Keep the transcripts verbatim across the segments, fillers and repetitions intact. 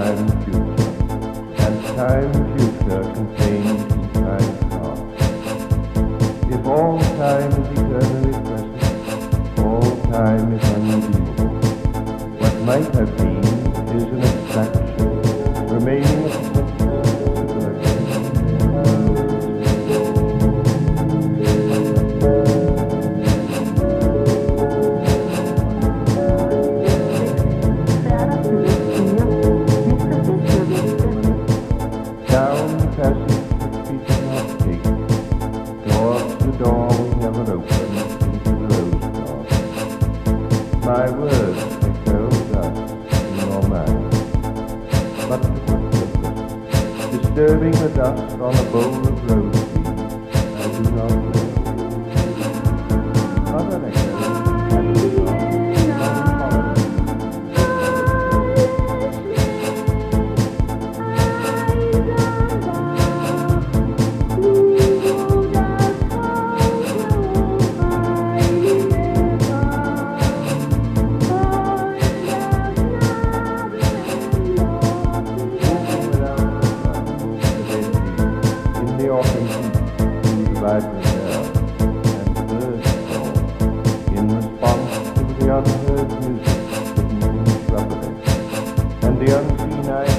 time future, and time future contains time past. If all time is eternally present, all time is unredeemable. What might have been is an abstraction, remaining a my words echo dust in your mind. But to what purpose? Disturbing the dust on a bowl of rose leaves, I do not know. Other echoes have been vibrant air, and birds call in response to the unheard music hidden in shrubbery, and the unseen eye.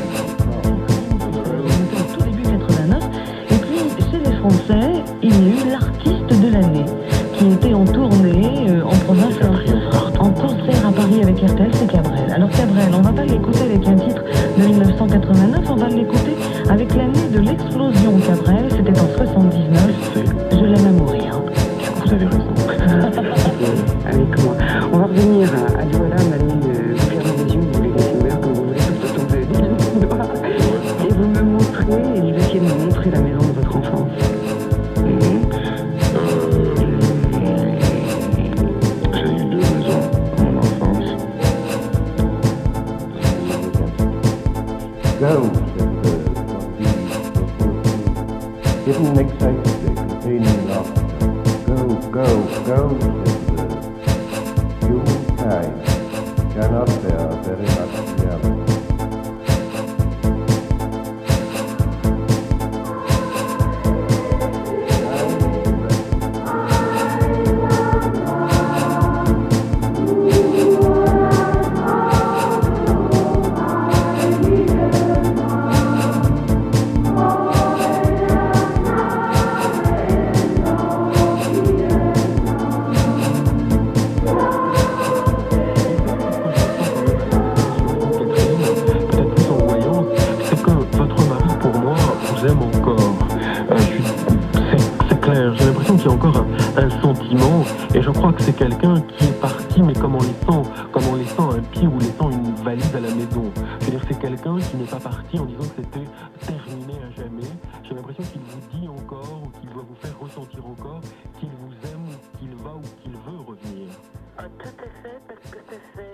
Tout début quatre-vingt-neuf, et puis chez les Français, il y a eu l'artiste de l'année, qui était en tournée euh, en province, en concert à Paris avec R T L, c'est Cabrel. Alors Cabrel, on va pas l'écouter avec un titre de mille neuf cent quatre-vingt-neuf, on va l'écouter avec l'année de l'explosion Cabrel, c'était en soixante-dix-neuf. Je l'aime à mourir. Vous avez raison. Avec moi. On va revenir à, à Douala, on allait euh, vous fermer les yeux, vous les laisser ouvert comme vous voulez, tout autant de et vous me montrez, et vous essayez de me montrer la maison de votre enfance. Mmh. Euh, j'ai eu deux maisons dans mon enfance. Go, hidden excitedly, containing laughter. Go, go, go, said the bird. Humankind cannot bear very much reality. J'ai encore un, un sentiment, et je crois que c'est quelqu'un qui est parti, mais comme en laissant, comme en laissant un pied ou laissant une valise à la maison. Je veux dire, c'est quelqu'un qui n'est pas parti en disant que c'était terminé à jamais. J'ai l'impression qu'il vous dit encore, ou qu'il doit vous faire ressentir encore, qu'il vous aime, ou qu'il va ou qu'il veut revenir. Tout est fait parce que c'est fait.